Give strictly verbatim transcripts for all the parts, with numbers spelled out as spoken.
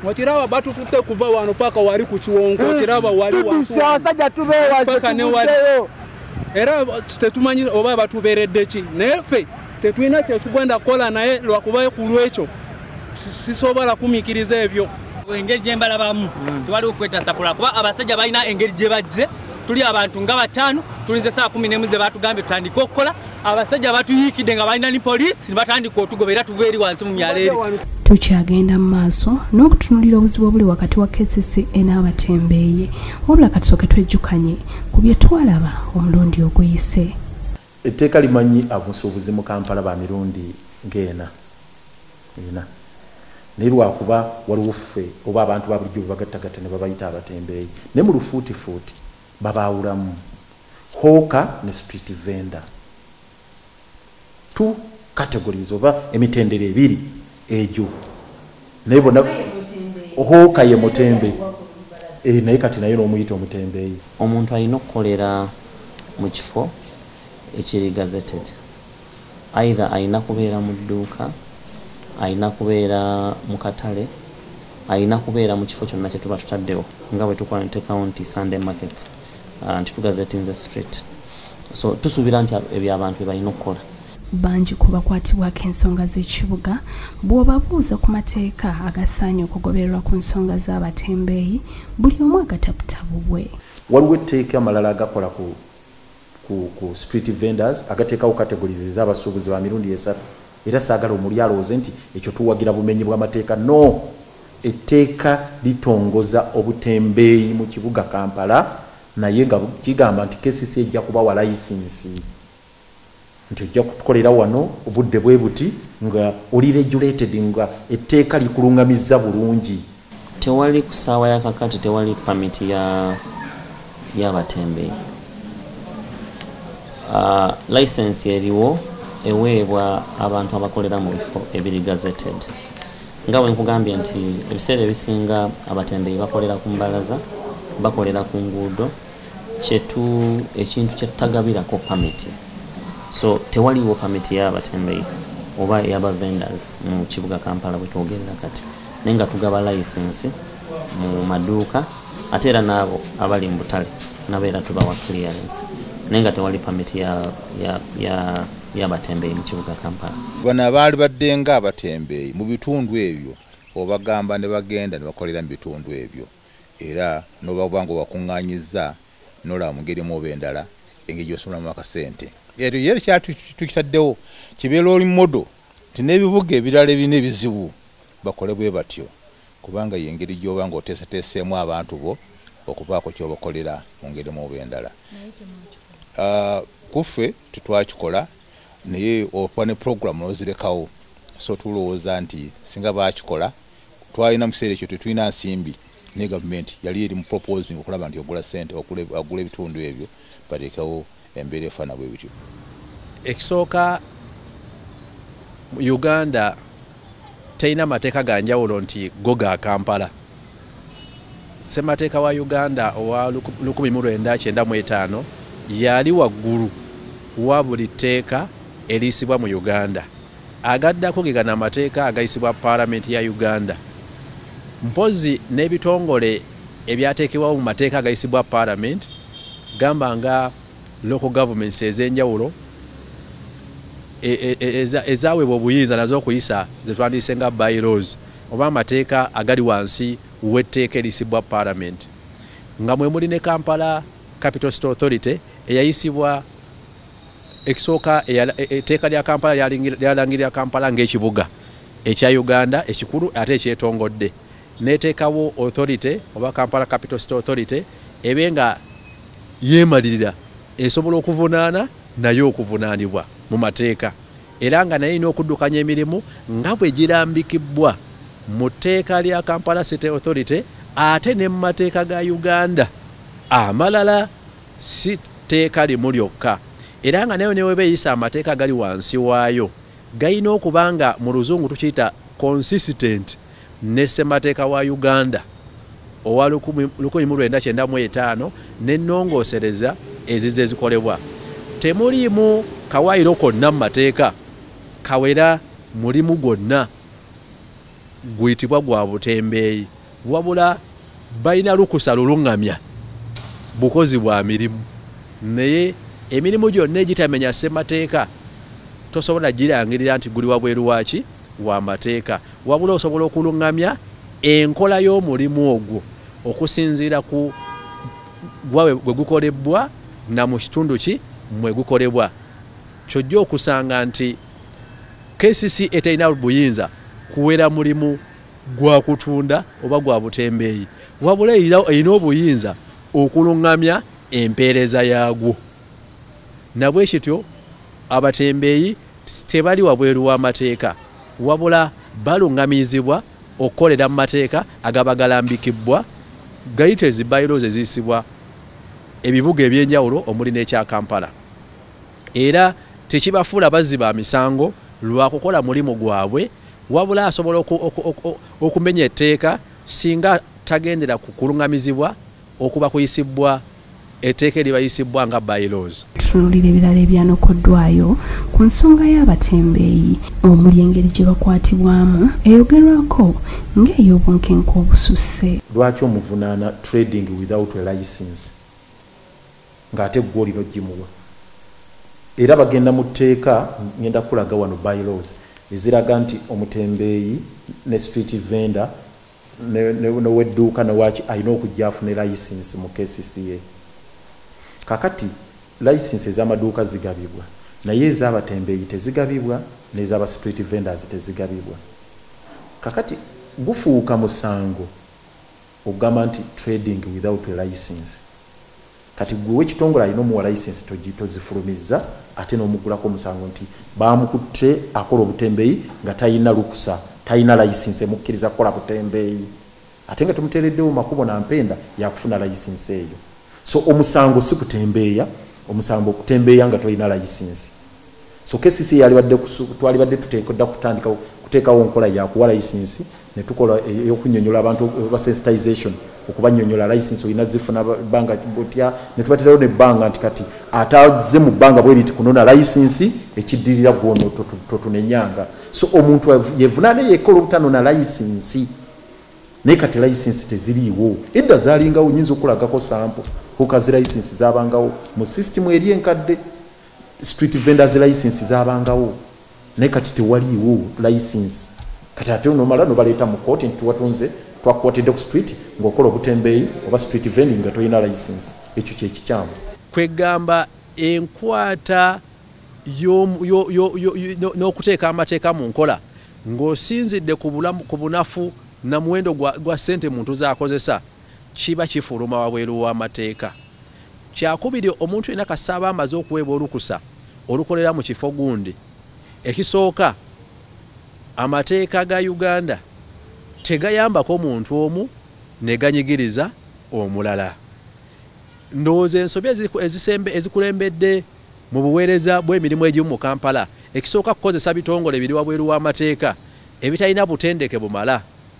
Okiraba batututte kuva wano paka wali ku kiwonko okiraba wali wansi abasajja tubeewaze tubuddeyo era tetumanyi oba batubeeredde ki naye ffe tetulina kyetugenda kukola naye lwakuba ku lwekyo sisobola kumiikiriza ebyo engeri gye mbalabamu tewali okwetasa kola kuba abasajja balina engeri gye bajje tuli abantu nga bataano tulinze saa kumi n'emu ze batugambye tutandika okukola abasajja batuyiikidde nga balina ni poliisi ne batandika otugoba era tuva eri wansi mu myala eri. Tukyagenda mu maaso n'okutunuulira obuzibu obuli wakati wa K C C A n'abatembeeyi wabula katusooke twejjukanye ku bye twalaba omulundi oguyise. Etteeka limanyi abusuubuzi mu Kampala ba mirundi ng'ena ena naye lwakuba waliwo ffe oba abantu ba bulijjo bebagattagatta ne babayita abatembeeyi ne mu lufuutifuuti babaawulamu hawker ne street vendor two categories oba emitendera ebiri egyo naye bona hawker ye mutembe e naye kati naye n'omuyita omutembeeyi. Omuntu alina okukolera mu kifo ekiri gazetted either alina kubeera mu dduuka alina kubeera mu katale alina kubeera mu kifo kyonna kye tuba tutaddewo nga bwe tukola nte county Sunday market nti tugazetinze street so tusuubira nti ebyo abantu bye balina okukola. Bangi ku bakwatibwako ensonga z'ekibuga bw'obabuuza ku mateeka agasaanye okugobererwa ku nsonga z'abatembeeyi buli omu agataputa bubwe. Waliwo etteeka amalala agakola ku, ku, ku street vendors agateekawo categories z'abasuubuzi ba mirundi esatu era saagala omuli alowooze nti ekyo tuwagira bumenyi bw'amateeka. No, etteeka litongoza obutembeeyi mu kibuga Kampala naye nga kigamba nti K C C ejja kubawa layisinsi nti ojja kutukolera wano obudde bwe buti nga oli regulated nga etteeka likulungamizza bulungi. Tewali ku ssaawa ya kakati tewali pamiti ya y'abatembeeyi. Uh, license eriwo eweebwa abantu abakolera mu bifo ebiri gazetted. Nga bwe nkugambye nti ebiseera ebisinga abatembeeyi bakolera ku mbalaza bakolera ku nguudo kyetu ekintu kyetagabirako pamiti. So tewaliwo pamiti y'abatembeeyi oba y'aba vendors mu kibuga Kampala bwe twogerera kati naye nga tugaba license mu maduuka ate era n'abo abali mu butale nabo era tubawa clearance naye nga tewali pamiti ya ya ya y'abatembeeyi mu kibuga Kampala. Bano abaali badde nga abatembeeyi mu bitundu ebyo obagamba ne bagenda ne bakolera mu bitundu ebyo era n'oba nga wakuŋŋaanyizza n'olaba mu ngeri mu oba endala engeri gy'osomolamu akasente. Era yeri kyatutukitaddewo kibeera oli modo nti n'ebibuga ebirala ebirina ebizibu bakole bwe batyo kubanga y'engeri gy'oba nga oteeseteeseemu abantu bo okubaako ky'obakolera mu ngeri mu oba endala. Uh, kuffe tetwakikola naye opa ne program n'ozirekawo so tulowooza nti singa baakikola twalina mu kiseera ekyo tetulina nsimbi ne gavumenti yali eri mu proposing okulaba nti ogula ssente agula ebitundu ebyo bateekawo embeera efaana bwe bityo. Ekisooka Uganda teina mateeka ga njawulo nti go ga Kampala. Ssemateeka wa Uganda owa lukumi mu lwenda kyenda mu etaano yali waggulu wa buli tteeka eriisibwa mu Uganda. Agaddako ge gano amateeka agayisibwa Paalamenti ya Uganda. Mpozi n'ebitongole ebyateekebwawo mu mateeka agayisibwa Paalamenti gamba nga local governments ez'enjawulo ezaweebwa obuyinza nazo okuyisa ze twandiyise nga bylaws oba amateeka agali wansi w'etteeka erisibwa Parliament. Nga mwe muli ne Kampala Capital City Authority eyayisibwa ekisooka etteeka lya Kampala lyalangirira Kampala ng'ekibuga ekya Uganda ekikulu ate ekyetongodde. Neteekawo authority oba Kampala Capital City Authority ebenga yeemalirira esobola okuvunaana naye okuvunaanibwa mu mateeka era nga naye ina okuddukanya emirimu nga bwe girambikibwa mu tteeka lya Kampala City Authority ate ne mu mateeka ga Uganda amalala si tteeka limu lyokka era nga nayo ne webeeyisa amateeka gali wansi waayo gayina okubanga mu luzungu tukiyita consistent ne ssemateeka wa Uganda owa lukumi mu lwenda kyenda mu etaano n'ennongoosereza ezize ezikolebwa. Temuliimu kawaayiro konna mu mateeka kawera mulimu gwonna guyitibwa gwa butembeeyi. wabula balina lukusa lulungamya bukozi bwa mirimu naye emirimu gyonna egitamenya ssemateeka tosobola girangirira nti guli wabweru waki w'amateeka wabula osobola okulungamya enkola y'omulimu ogwo okusinziira ku gwawe gwe gukolebwa na mu kitundu ki mwe gukolebwa kyojja okusanga nti K C C eterina buyinza kuwera mulimu gwa kutunda oba gwa butembeeyi wabula erina obuyinza okulungamya empeereza yaagwo nabwe kityo abatembeeyi tebali wabweru w'amateeka wabula balungamizibwa okukolera mu mateeka agaba galambikibwa gayite ezi bylaws eziyisibwa ebibuga ebyenjawulo omuli n'ekya Kampala era tekibafuula bazzi ba misango lwakukola mulimu gwabwe wabula asobola okumenya etteeka singa tagendera ku kulungamizibwa okuba kuyisibwa etteeka eribayisibwa nga bylaws. Tutunulira ebirala ebyanokoddwayo ku nsonga y'abatembeeyi omuli engeri gye bakwatibwamu eyogerwako ng'ey'obunkenke obususse. Lwaki omuvunaana trading without a license ng'ate gwe olina ogimuwa era bagenda mu tteeka ngenda kulaga wano bylaws eziraga nti omutembeeyi ne street vendor nowedduuka newaki alina okujja afune license mu K C C A. Kakati license ez'amaduuka zigabibwa naye ez'abatembeeyi tezigabibwa n'ez'aba street vendors tezigabibwa. Kakati gufuuka musango ogamba nti trading without a license kati gwe w'ekitongole alina omuwa license tozifulumizza ate n'omugulako omusango nti baamukutte akola obutembeeyi nga talina lukusa talina license emukkiriza kukola butembeeyi ate nga temuteereddewo makubo na mpenda yakufuna license eyo. So omusango si kutembeeya omusango okutembeeya nga tolina license. So K C C yalibadde twalibadde tuteekodda kutandika kuteekawo nkola yakuwa license ne tukola eyokunnyonnyola abantu ba sensitization okubanyonnyola license olina zifuna banga butya ne tubaterayo ne banga nti kati ataze mu banga bwe liti kunona license ekiddirira gwono totunenyanga. So omuntu yevunana yekola obutanona license naye kati license teziriiwo edda zaalingawo nyinza okulagako sample hukazi license zaabangawo mu system eri enkadde street vendors license zaabangawo naye kati tewaliiwo license kati ate nomala nobaleeta mu kooti nti watunze twakwatidde ku street ng'okola obutembeeyi oba street vending nga tolina license ekyo kyekikyamu. Kwegamba enkwata n'okuteeka amateeka mu nkola ng'osinzidde ku bunafu na muwendo gwa ssente muntu z'akozesa kiba kifuluma wabweru w'amateeka. Kyakubiri omuntu yenna kasaba amaze okuweebwa olukusa olukolera mu kifo gundi ekisooka amateeka ga Uganda tegayambako omuntu omu ne ganyigiriza omulala. Ndowooza ensobi ezisembe ezikulembedde mu buweereza bw'emirimu egimu mu Kampala ekisooka kukozesa bitongole biri wabweru w'amateeka ebitalina butendeke bumala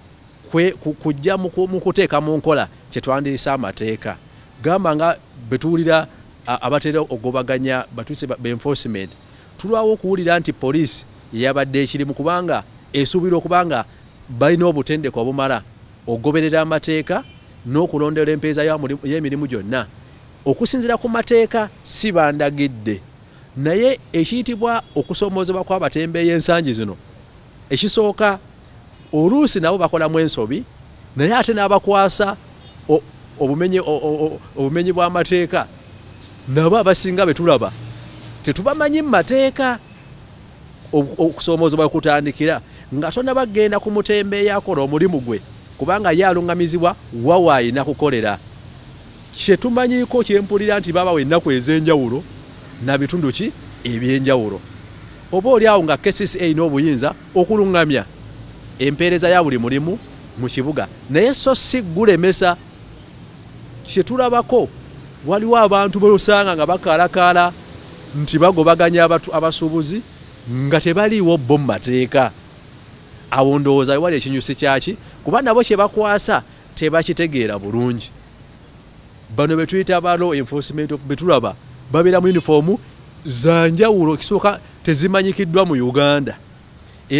kujja mu kuteeka mu nkola kye twandiyisa amateeka. Gamba nga betuwulira abatera ogobaganya batuuse be enforcement tulwawo okuwulira nti poliisi yabadde ekirimu kubanga esuubira okubanga balina obutendeke obumala ogoberera amateeka n'okulondera empeeza y'emirimu gyonna okusinziira ku mateeka si bandagidde naye ekiyitibwa okusomoozebwa kw'abatembeeyi ensangi zino ekisooka oluusi nabo bakolamu ensobi naye ate n'abakwasa obumenyi obumenyi bw'amateeka nabo abasinga betulaba tetubamanyi mu mateeka okusomoozebwa kutandikira nga tonna bagenda ku mutembeeyi akola omulimu gwe kubanga ye alungamizibwa wawa ayina kukolera. Kye tumanyiiko kyempulira nti baba ennaku ez'enjawulo na bitundu ki ebyenjawulo oba oli awo nga K C C A n'obuyinza okulungamya empeereza ya buli mulimu mu kibuga naye so si gulemesa. Kye tulabako waliwo abantu bosanga nga bakalakala nti bagobaganya abasuubuzi nga tebaliiwo bo mu mateeka. Awo ndowooza wali ekinyusi kyaki kuba nabo kye bakwasa tebakitegeera bulungi. Bano betuyita ba law enforcement of betulaba babeera mu uniform za njawulo kisooka tezimanyikiddwa mu Uganda era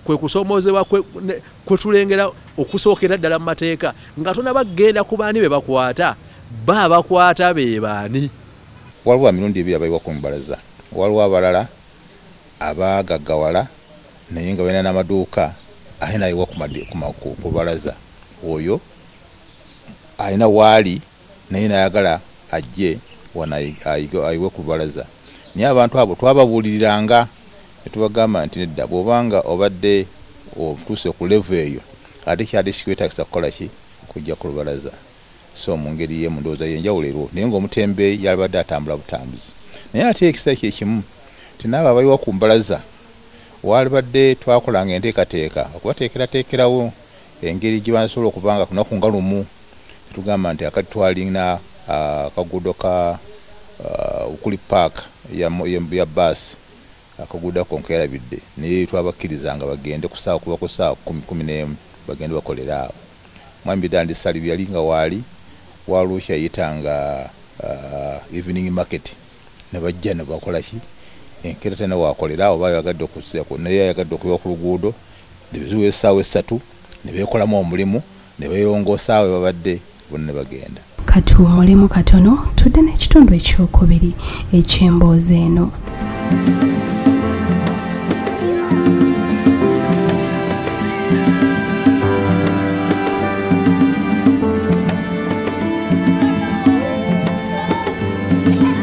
kwe kusomoozebwa kwe tulengera okusookera ddala mu mateeka nga tonabagenda ku baani be bakwata ba bakwata be baani. Waliwo emirundi ebiri abayiwa ku mbalaza, waliwo abalala abagaggawala naye nga balina n'amaduuka ate nayiwa ku balaza, oyo alina waali naye nayagala ajje wana ayiwe ku balaza. Naye abantu abo twababuuliriranga ne tubagamba nti nedda bw'obanga obadde otuuse ku level eyo ate kyali kikwetagisa kukola ki kujja ku lubalaza. So mu ngeri y'emu ndowooza y'enjawulo eriwo, naye ng'omutembeeyi yalibadde atambula butambuzi. Naye ate ekisa kye kimu nti n'abo abayiwa ku mbalaza walibadde twakolanga enteekateeka okubateekerateekerawo engeri gye basobola okubanga ku lunaku nga lumu tugamba nti akati twalina akaguudo ka okuli paaka ya baasi akaguudo ako nkerabidde naye twabakkirizanga bagende ku ssaawa kuba ku ssaawa kumi n'emu bagende bakolera awo. Mwami Bidandi Salibi yali nga waali waluuki ayitanga evening market ne bajja ne bakola ki enkera tena wakolera awo bayagadde okuseeko naye yayagadde okuyiwa ku luguudo ne bezuwa essaawa essatu ne beekolamu omulimu ne beerongoosa awo babadde bonna ne bagenda. Kati omulimu katono tudde n'ekitundu ekyokubiri eky'emboozi eno. Thank you.